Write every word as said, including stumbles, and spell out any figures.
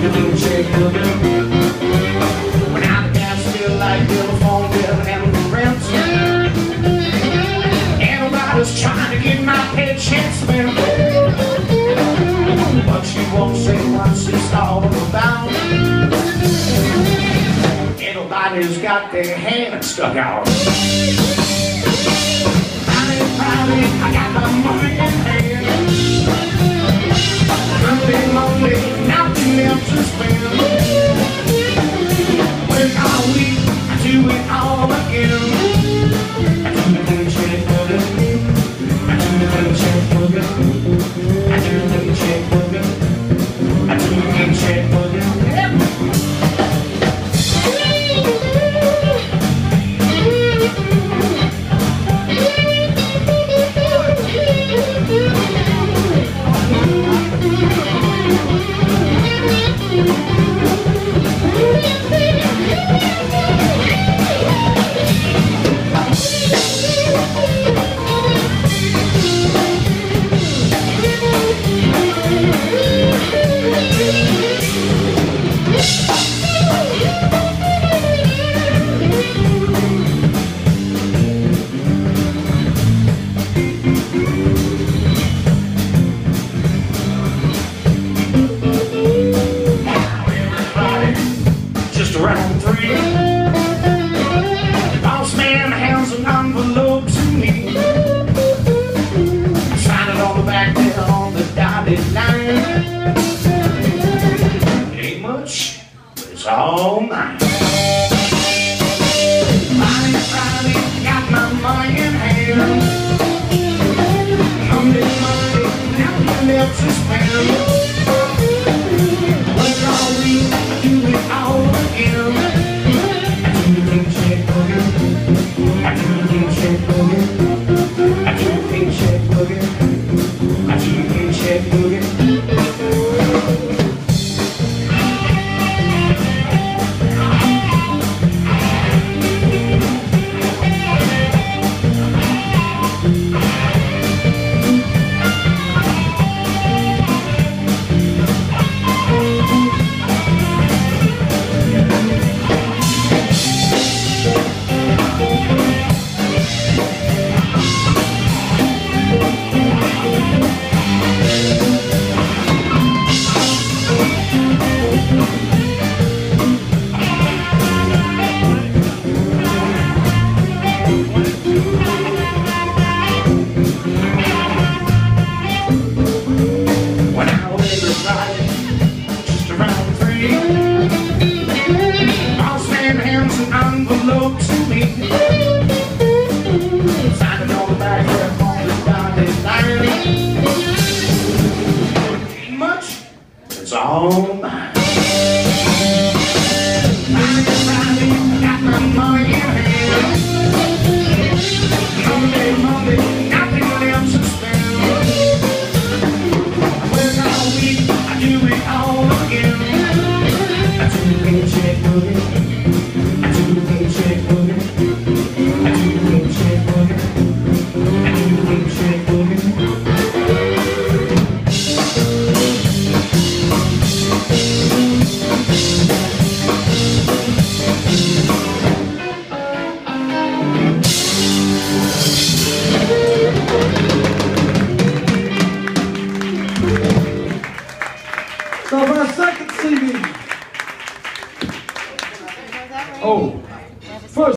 check boogie. When out the gas feel like telephone bill and the rent. Everybody's trying to get my paycheck spent, but she won't say what she's all about. Everybody's got their hands stuck out. Friday, Friday, I got my money in hand. Monday, Monday, nothing else to spend. Work all week, I do it all again. I do the check boogie. I do the check boogie. I do the check boogie. I do the check boogie. Around three, the boss man hands an envelope to me. Sign it on the back there on the dotted line. It ain't much, but it's all mine. Friday, Friday, got my money in hand. Monday, Monday, nothing else to spend. Work all week, do it all again. I do the check boogie. I do the check boogie. I do the check boogie. I do the check boogie. Envelope to me. Sign it on the back there on the dotted line. Ain't much, it's all mine. Friday, Friday, got my money in hand. Monday, Monday, nothing else to spend. I work all week, I do it all again. I do the check boogie. I do the check boogie. I do the check boogie. I do the check boogie. So for our second C D. Oh.